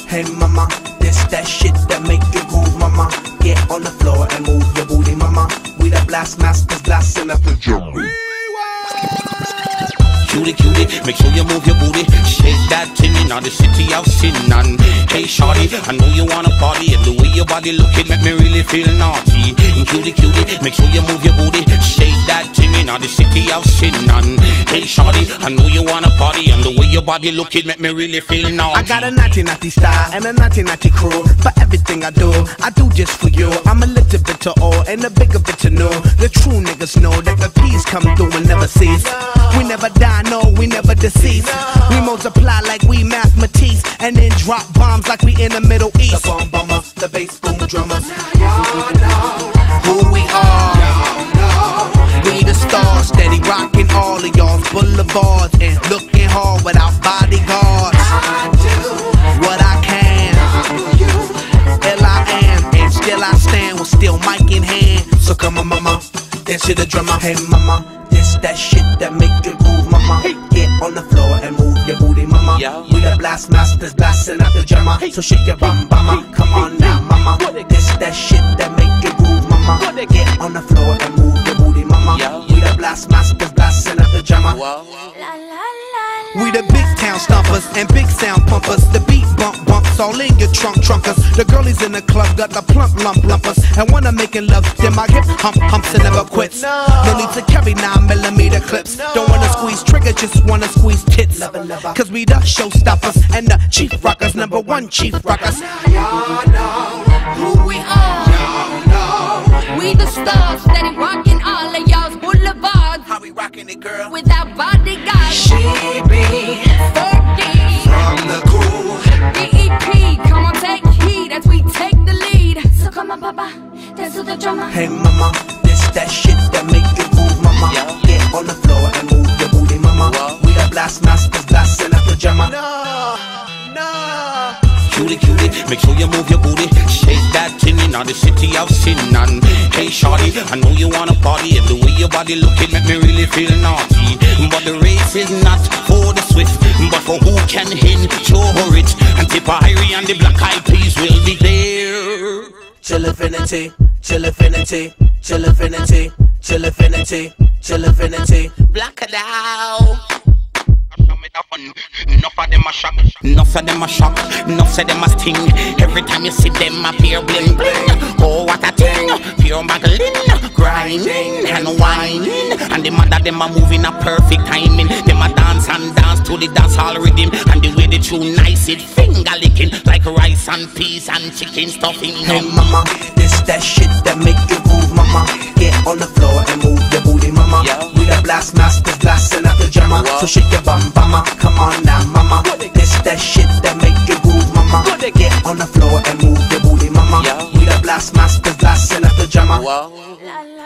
Hey mama, this that shit that make you groove, mama. Get on the floor and move your booty, mama. We the blast masters, blasting up the jungle. Cutie, cutie, make sure you move your booty. Shake that thing in the city of sin. And hey shorty, I know you wanna party, and the way your body looking make me really feel naughty. And cutie, cutie, make sure you move your booty. Shake that thing in the city of sin. And hey shorty, I know you wanna party, and the way your body looking make me really feel naughty. I got a naughty naughty style and a naughty naughty crew. For everything I do just for you. I'm a little bit to all and a bigger bit to know. The true niggas know that the peace come through and never cease. We never die, no, we never decease. We multiply like we mathematics, and then drop bombs like we in the Middle East. The bomb bomber, the bass boom drummer. Y'all know who we are. We the stars, steady rocking all of y'all's boulevards and looking hard without bodyguards. I do what I can. Hell I am, and still I stand with still mic in hand. So come on, mama, dance to the drummer. Hey, mama, this that shit that make you groove, mama. Get on the floor and move your booty, mama. We the blast masters, blasting out the drummer. So shake your bum, mama. Come on now, mama. This that shit that make you groove, mama. Get on the floor and move your booty, mama. We the blast masters, blasting out the drummer. We the big town stompers and big sound pumpers. The beat bumps all in your trunkers. The girlies in the club got the plump lumpers. And when I'm making love, then my hip humps and never quits. No need to carry 9mm clips. Don't wanna squeeze trigger, just wanna squeeze tits. Cause we the showstoppers and the chief rockers, #1 chief rockers. Y'all know who we are. We the stars, steady rocking all of y'all's boulevards. How we rocking it, girl? Without bodyguards. She be Fergie from the cool. BEP, come on, take heed as we take the lead. So come on, papa, dance to the drummer. Hey mama, this that shit that make you move, mama. Get on the floor and move your booty, mama. We the blast masters, blasting up the drummer. Cutie, cutie, make sure you move your booty. Shake that thing in the city of sin. And hey shorty, I know you wanna party, and the way your body looking make me really feel naughty. But the race is not for the swift, but for who can endure it. And Tipperary and the Black Eyed Peas will be there. Till infinity, till infinity, till infinity, till infinity, till infinity. Black it out. Enough of them a shock, enough of them a shock, enough of them a sting. Every time you see them appear bling bling. Oh what a thing, pure muggling, grinding and whining. And the mother them a moving a perfect timing. Them a dance and dance to the dancehall rhythm. And the way they tune nice, it finger licking like rice and peas and chicken stuffing. Hey mama, this that shit that make you groove, mama. Get on the floor and move your booty, mama. We the blast masters, blasting out the drummer. So shake your bum, mama. Come on now, mama. This that shit that make you groove, mama. Get on the floor and move your booty, mama. We the blast masters, blasting out the drummer.